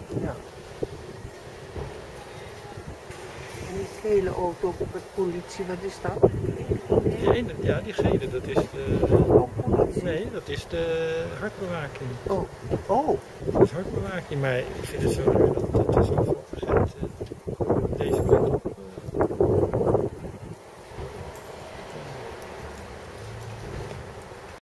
Ja. En die gele auto met politie, wat is dat? Die ene, ja, die gele, dat is de... Ook politie? Nee, dat is de hartbewaking. Oh. Oh. Dat is hartbewaking, maar ik vind het zo raar dat er zoveel agenten deze kant